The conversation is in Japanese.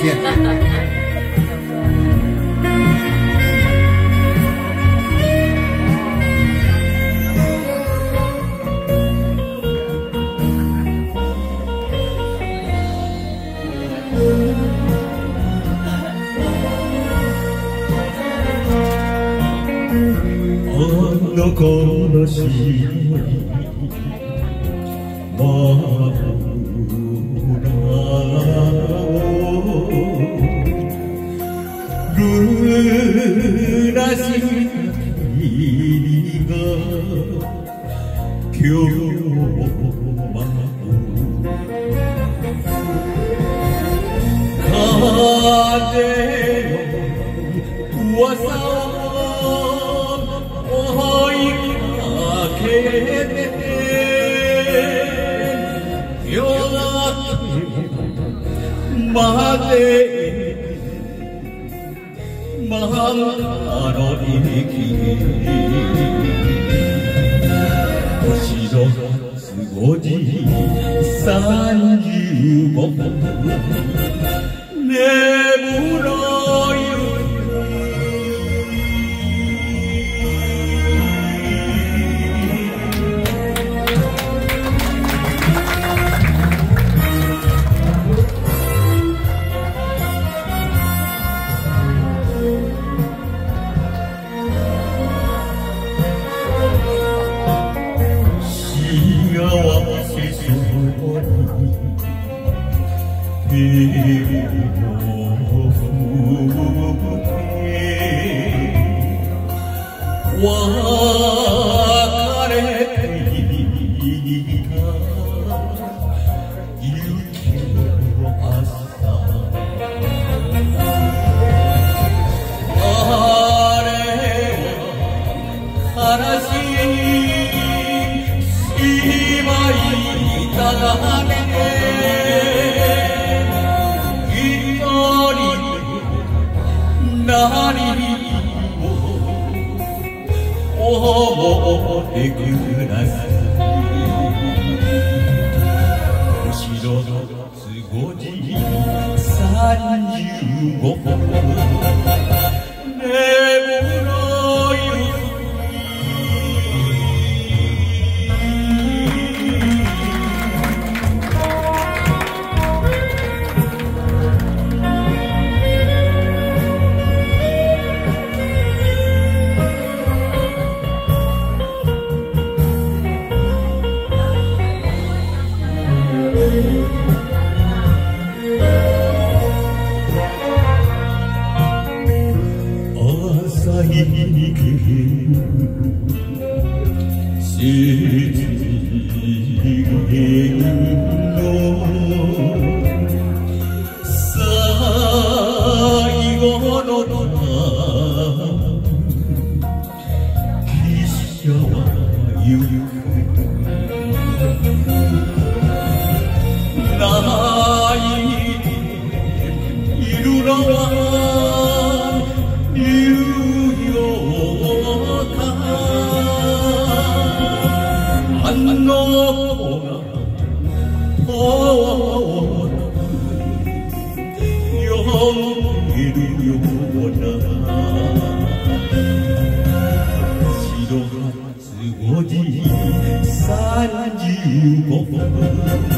の悲しい真裏をルナシーが今日ま風の噂を追いかけて夜明けまで漫画の息星の5時35分眠ろゆ別れていた雪の朝あれは悲しいしまいただね何を思ってください星の5時35分眠ろゆ朝にける雪の最後の汽車は行く泣いているのはニューヨーカーあの子が遠く呼んでいるような4月5時35分